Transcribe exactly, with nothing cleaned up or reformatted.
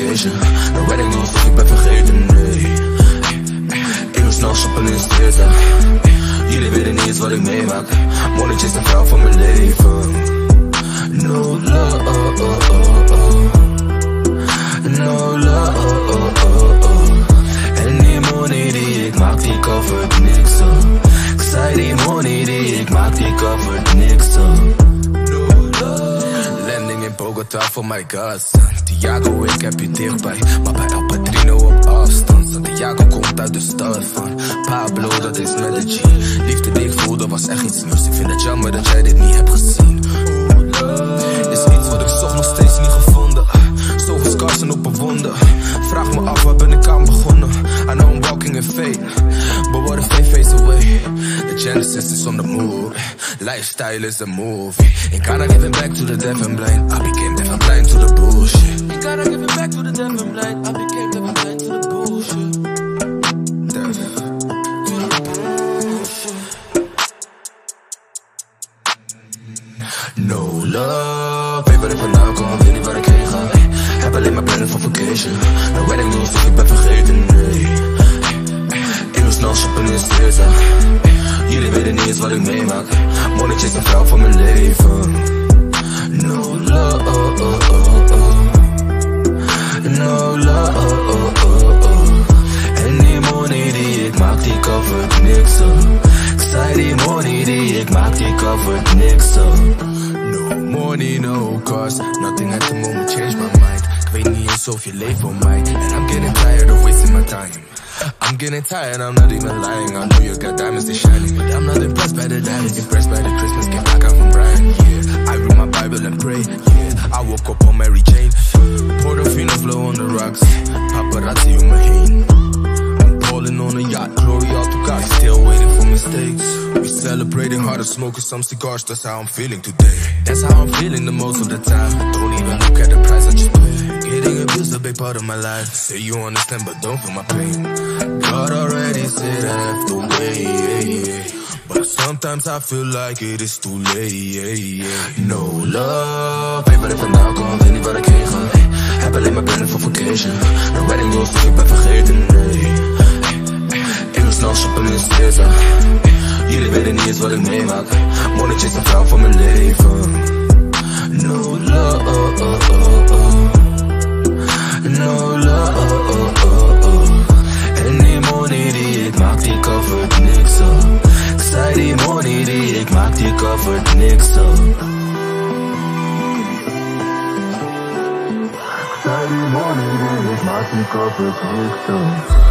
vacation. Nou weet ik nog of ik ben vergeten, nee. Ik wil snel shoppen in Steza. Jullie weten niet eens wat ik meemaak. Monnetje is de vrouw van mijn leven. No love, oh, oh, oh, oh. No love, oh, oh, oh. En die money die ik maak, die covert niks op. Ik zei die money die ik maak, die covert niks op. Landing in Bogota for my god, Santiago, ik heb je dichtbij, maar bij El Padrino op afstand. Santiago komt uit de stad van Pablo, dat is met de G. Liefde die ik voelde was echt iets nieuws. Ik vind het jammer dat jij dit niet hebt gezien. Is iets wat ik zocht, nog steeds niet gevonden. Zoveel scars en op een wonde. Vraag me af, waar ben ik aan begonnen? I know I'm walking in fate, but what if they face away? The genesis is on the move. Lifestyle is a movie. Ain't gotta give it back to the deaf and blind. I became deaf and blind to the bullshit. Ain't gotta give it back to the deaf and blind. I became deaf and blind to the bullshit. Deaf to the bullshit. No love, weet waar ik vandaan kom, weet niet waar ik heen ga. Heb alleen maar plannen voor vacation. Nou weet ik nog of ik ben vergeten, nee. Ik wil snel shoppen in Steza. Jullie weten niet eens wat ik meemaak. Monnetje is de vrouw van mijn leven. No love, oh, oh, oh, oh. No love, oh, oh, oh. En die money die ik maak, die covert niks op. Ik zei die money die ik maak, die covert niks op. No money, no cars, nothing at the moment changed my mind. Ik weet niet eens of je leeft voor mij. And I'm getting tired of wasting my time. I'm getting tired, I'm not even lying. I know you got diamonds, they shining, but I'm not impressed by the diamonds. Impressed by the Christmas gift I got from Brian, yeah. I read my Bible and pray, yeah. I woke up on Mary Jane. Portofino flow on the rocks. Paparazzi on my heen. I'm balling on a yacht, glory all to God. Still waiting for mistakes. We celebrating harder, smoking some cigars. That's how I'm feeling today. That's how I'm feeling the most of the time. Don't even look at the price I just paid. Getting abused, a big part of my life. Say you understand, but don't feel my pain. God already said I have to wait, but sometimes I feel like it is too late. No love, weet waar ik vandaan kom, weet niet waar ik heen ga. Heb alleen maar plannen voor vacation. Nou weet ik nog of ik ben vergeten, nee. Ik wil snel shoppen in Steza. Jullie weten niet eens wat ik meemaak. Monnetje is de vrouw van mijn leven. No love, oh, oh, oh, oh. No love, oh, oh, oh. En die money die ik maak, die covert niks op. Ik zei die money die ik maak, die covert niks op. Ik zei die money die ik maak, die covert niks op.